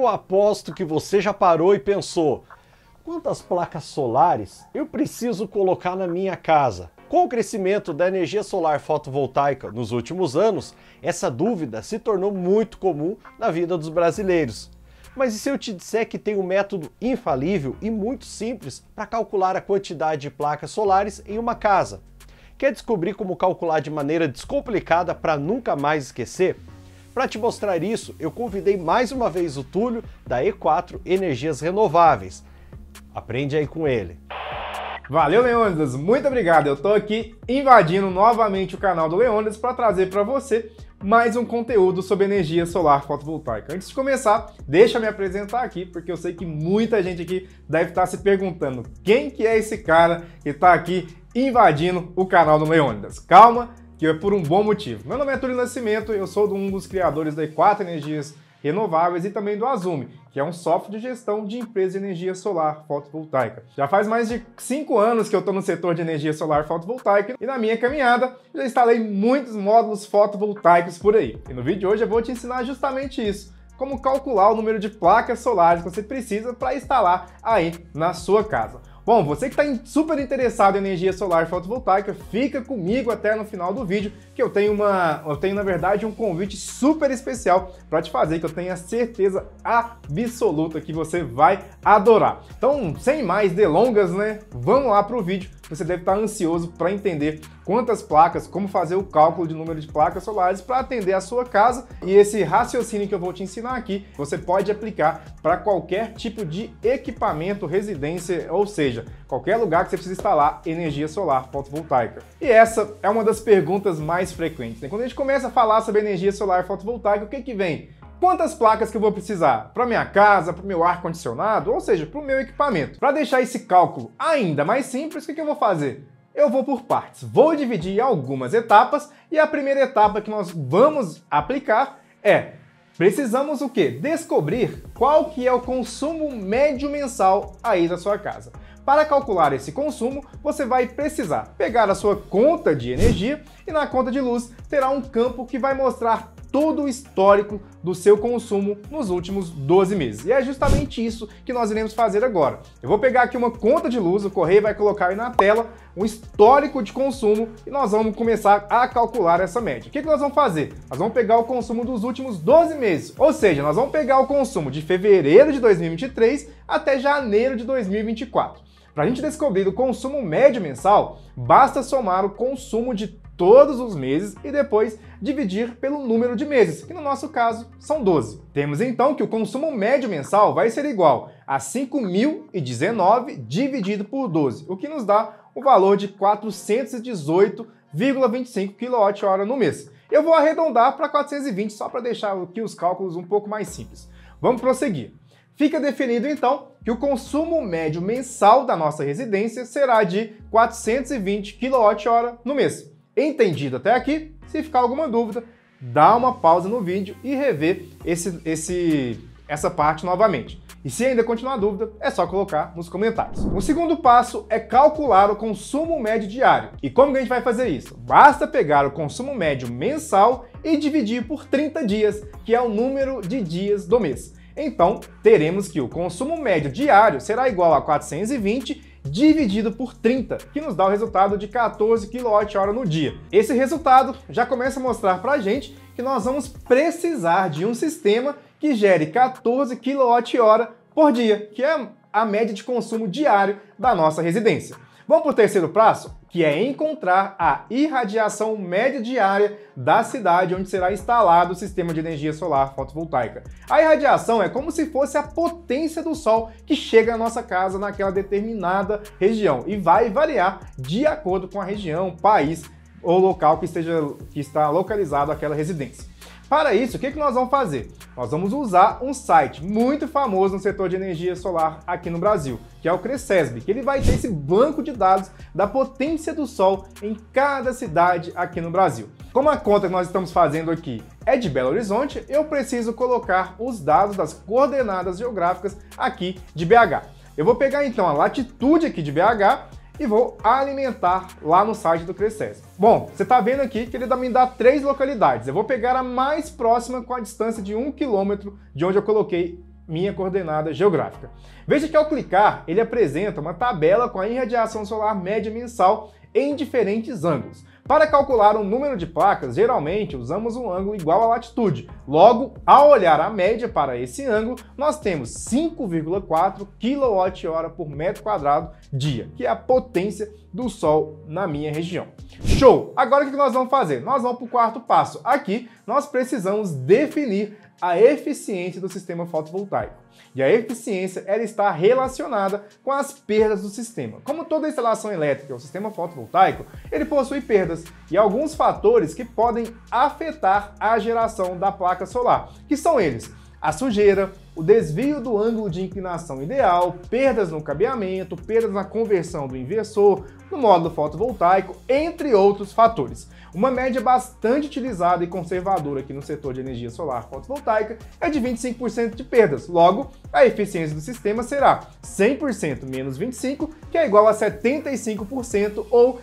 Eu aposto que você já parou e pensou: quantas placas solares eu preciso colocar na minha casa? Com o crescimento da energia solar fotovoltaica nos últimos anos, essa dúvida se tornou muito comum na vida dos brasileiros. Mas e se eu te disser que tem um método infalível e muito simples para calcular a quantidade de placas solares em uma casa? Quer descobrir como calcular de maneira descomplicada para nunca mais esquecer? Para te mostrar isso, eu convidei mais uma vez o Túlio da E4 Energias Renováveis. Aprende aí com ele. Valeu, Leônidas, muito obrigado. Eu estou aqui invadindo novamente o canal do Leônidas para trazer para você mais um conteúdo sobre energia solar fotovoltaica. Antes de começar, deixa eu me apresentar aqui, porque eu sei que muita gente aqui deve estar se perguntando quem que é esse cara que está aqui invadindo o canal do Leônidas. Calma, que é por um bom motivo. Meu nome é Túlio Nascimento, eu sou um dos criadores da E4 Energias Renováveis e também do Azume, que é um software de gestão de empresas de energia solar fotovoltaica. Já faz mais de 5 anos que eu estou no setor de energia solar fotovoltaica e na minha caminhada já instalei muitos módulos fotovoltaicos por aí. E no vídeo de hoje eu vou te ensinar justamente isso, como calcular o número de placas solares que você precisa para instalar aí na sua casa. Bom, você que está super interessado em energia solar fotovoltaica, fica comigo até no final do vídeo, que eu tenho na verdade um convite super especial para te fazer, que eu tenho a certeza absoluta que você vai adorar. Então, sem mais delongas, né? Vamos lá para o vídeo. Você deve estar ansioso para entender quantas placas, como fazer o cálculo de número de placas solares para atender a sua casa. E esse raciocínio que eu vou te ensinar aqui, você pode aplicar para qualquer tipo de equipamento, residência, ou seja, qualquer lugar que você precisa instalar energia solar fotovoltaica. E essa é uma das perguntas mais frequentes, né? Quando a gente começa a falar sobre energia solar fotovoltaica, o que que vem? Quantas placas que eu vou precisar para minha casa, para o meu ar-condicionado, ou seja, para o meu equipamento? Para deixar esse cálculo ainda mais simples, o que eu vou fazer? Eu vou por partes. Vou dividir em algumas etapas e a primeira etapa que nós vamos aplicar é: precisamos o quê? Descobrir qual que é o consumo médio mensal aí da sua casa. Para calcular esse consumo, você vai precisar pegar a sua conta de energia e na conta de luz terá um campo que vai mostrar todo o histórico do seu consumo nos últimos 12 meses. E é justamente isso que nós iremos fazer agora. Eu vou pegar aqui uma conta de luz, o Correio vai colocar aí na tela um histórico de consumo e nós vamos começar a calcular essa média. O que nós vamos fazer? Nós vamos pegar o consumo dos últimos 12 meses, ou seja, nós vamos pegar o consumo de fevereiro de 2023 até janeiro de 2024. Para a gente descobrir o consumo médio mensal, basta somar o consumo de todos os meses e depois dividir pelo número de meses, que no nosso caso são 12. Temos então que o consumo médio mensal vai ser igual a 5.019 dividido por 12, o que nos dá o valor de 418,25 kWh no mês. Eu vou arredondar para 420 só para deixar aqui os cálculos um pouco mais simples. Vamos prosseguir. Fica definido, então, que o consumo médio mensal da nossa residência será de 420 kWh no mês. Entendido até aqui? Se ficar alguma dúvida, dá uma pausa no vídeo e rever essa parte novamente. E se ainda continuar dúvida, é só colocar nos comentários. O segundo passo é calcular o consumo médio diário. E como que a gente vai fazer isso? Basta pegar o consumo médio mensal e dividir por 30 dias, que é o número de dias do mês. Então, teremos que o consumo médio diário será igual a 420 dividido por 30, que nos dá o resultado de 14 kWh no dia. Esse resultado já começa a mostrar para a gente que nós vamos precisar de um sistema que gere 14 kWh por dia, que é a média de consumo diário da nossa residência. Vamos para o terceiro passo, que é encontrar a irradiação média diária da cidade onde será instalado o sistema de energia solar fotovoltaica. A irradiação é como se fosse a potência do sol que chega à nossa casa naquela determinada região e vai variar de acordo com a região, país ou local que está localizado aquela residência. Para isso, o que nós vamos fazer? Nós vamos usar um site muito famoso no setor de energia solar aqui no Brasil, que é o Cresesb, que ele vai ter esse banco de dados da potência do sol em cada cidade aqui no Brasil. Como a conta que nós estamos fazendo aqui é de Belo Horizonte, eu preciso colocar os dados das coordenadas geográficas aqui de BH. Eu vou pegar então a latitude aqui de BH e vou alimentar lá no site do Cresesb. Bom, você está vendo aqui que ele me dá 3 localidades. Eu vou pegar a mais próxima com a distância de 1 km de onde eu coloquei minha coordenada geográfica. Veja que ao clicar, ele apresenta uma tabela com a irradiação solar média mensal em diferentes ângulos. Para calcular o número de placas, geralmente usamos um ângulo igual à latitude. Logo, ao olhar a média para esse ângulo, nós temos 5,4 kWh por metro quadrado dia, que é a potência do Sol na minha região. Show! Agora o que nós vamos fazer? Nós vamos para o quarto passo. Aqui, nós precisamos definir a eficiência do sistema fotovoltaico. E a eficiência ela está relacionada com as perdas do sistema. Como toda instalação elétrica, o sistema fotovoltaico, ele possui perdas e alguns fatores que podem afetar a geração da placa solar, que são eles: a sujeira, o desvio do ângulo de inclinação ideal, perdas no cabeamento, perdas na conversão do inversor, no módulo fotovoltaico, entre outros fatores. Uma média bastante utilizada e conservadora aqui no setor de energia solar fotovoltaica é de 25% de perdas. Logo, a eficiência do sistema será 100% menos 25%, que é igual a 75% ou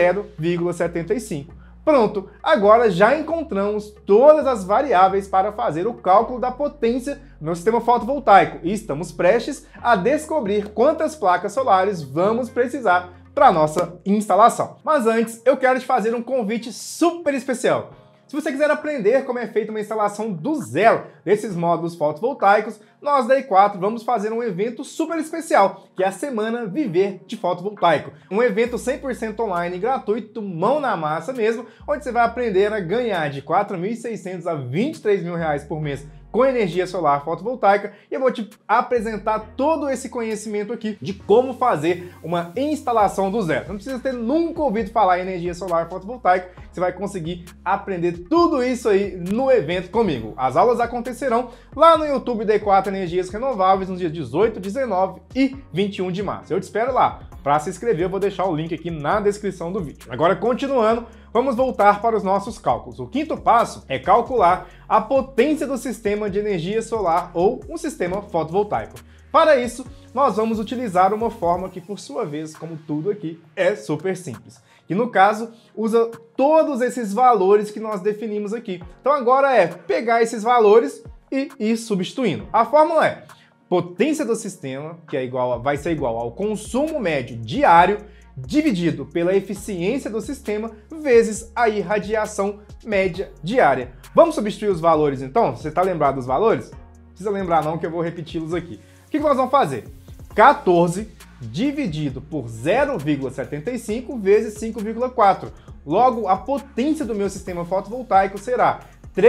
0,75%. Pronto, agora já encontramos todas as variáveis para fazer o cálculo da potência do meu sistema fotovoltaico e estamos prestes a descobrir quantas placas solares vamos precisar para a nossa instalação. Mas antes, eu quero te fazer um convite super especial. Se você quiser aprender como é feita uma instalação do zero desses módulos fotovoltaicos, nós da E4 vamos fazer um evento super especial, que é a Semana Viver de Fotovoltaico. Um evento 100% online, gratuito, mão na massa mesmo, onde você vai aprender a ganhar de R$ 4.600 a R$ 23.000 por mês com energia solar fotovoltaica, e eu vou te apresentar todo esse conhecimento aqui de como fazer uma instalação do zero. Não precisa ter nunca ouvido falar em energia solar fotovoltaica, você vai conseguir aprender tudo isso aí no evento comigo. As aulas acontecerão lá no YouTube da E4 Energias Renováveis nos dias 18, 19 e 21 de março. Eu te espero lá. Para se inscrever, eu vou deixar o link aqui na descrição do vídeo. Agora, continuando, vamos voltar para os nossos cálculos. O quinto passo é calcular a potência do sistema de energia solar ou um sistema fotovoltaico. Para isso, nós vamos utilizar uma fórmula que, por sua vez, como tudo aqui, é super simples. Que, no caso, usa todos esses valores que nós definimos aqui. Então, agora é pegar esses valores e ir substituindo. A fórmula é potência do sistema, que vai ser igual ao consumo médio diário, dividido pela eficiência do sistema, vezes a irradiação média diária. Vamos substituir os valores, então? Você está lembrado dos valores? Não precisa lembrar não, que eu vou repeti-los aqui. O que nós vamos fazer? 14 dividido por 0,75 vezes 5,4. Logo, a potência do meu sistema fotovoltaico será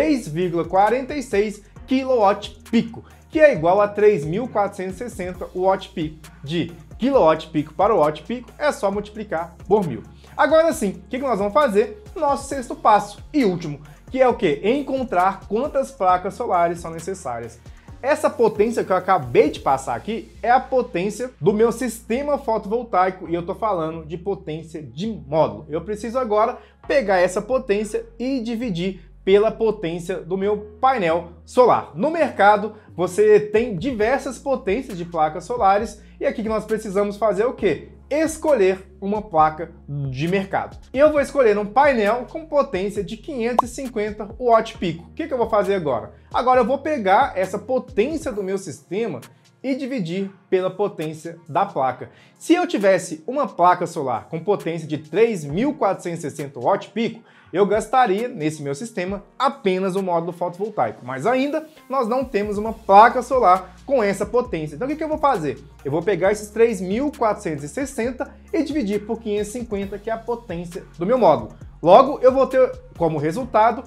3,46 kWp, que é igual a 3.460 Wp. De kWp para Wp é só multiplicar por 1000. Agora sim, o que nós vamos fazer? Nosso sexto passo e último, que é o quê? Encontrar quantas placas solares são necessárias. Essa potência que eu acabei de passar aqui é a potência do meu sistema fotovoltaico e eu estou falando de potência de módulo. Eu preciso agora pegar essa potência e dividir pela potência do meu painel solar. No mercado, você tem diversas potências de placas solares e aqui que nós precisamos fazer o quê? Escolher uma placa de mercado. Eu vou escolher um painel com potência de 550 Wp. O que eu vou fazer agora? Agora eu vou pegar essa potência do meu sistema e dividir pela potência da placa. Se eu tivesse uma placa solar com potência de 3.460 Wp, eu gastaria, nesse meu sistema, apenas o módulo fotovoltaico. Mas ainda, nós não temos uma placa solar com essa potência. Então, o que eu vou fazer? Eu vou pegar esses 3.460 e dividir por 550, que é a potência do meu módulo. Logo, eu vou ter, como resultado,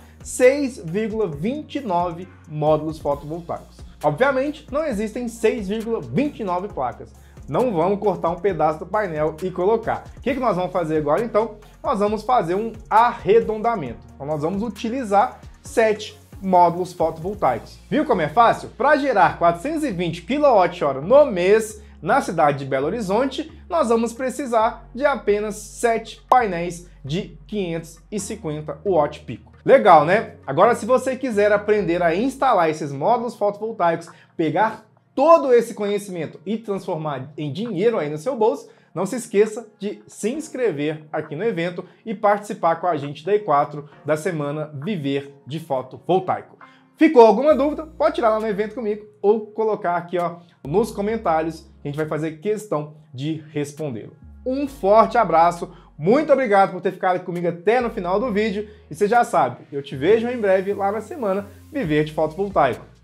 6,29 módulos fotovoltaicos. Obviamente, não existem 6,29 placas. Não vamos cortar um pedaço do painel e colocar. O que nós vamos fazer agora, então? Nós vamos fazer um arredondamento. Então, nós vamos utilizar 7 módulos fotovoltaicos. Viu como é fácil? Para gerar 420 kWh no mês na cidade de Belo Horizonte, nós vamos precisar de apenas 7 painéis de 550 Wp. Legal, né? Agora, se você quiser aprender a instalar esses módulos fotovoltaicos, pegar todo esse conhecimento e transformar em dinheiro aí no seu bolso, não se esqueça de se inscrever aqui no evento e participar com a gente da E4 da Semana Viver de Fotovoltaico. Ficou alguma dúvida? Pode tirar lá no evento comigo ou colocar aqui ó, nos comentários, a gente vai fazer questão de respondê-lo. Um forte abraço, muito obrigado por ter ficado aqui comigo até no final do vídeo e você já sabe, eu te vejo em breve lá na semana Viver de Fotovoltaico.